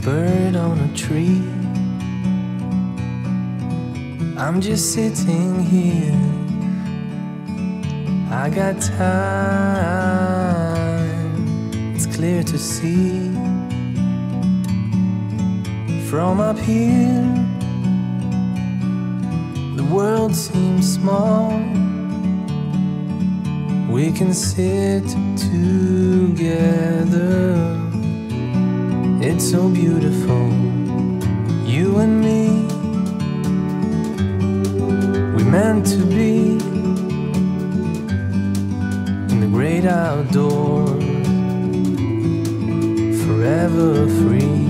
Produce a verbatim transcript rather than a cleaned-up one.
bird on a tree. I'm just sitting here, I got time, it's clear to see. From up here, the world seems small. We can sit together, it's so beautiful, you and me. We meant to be in the great outdoors, forever free.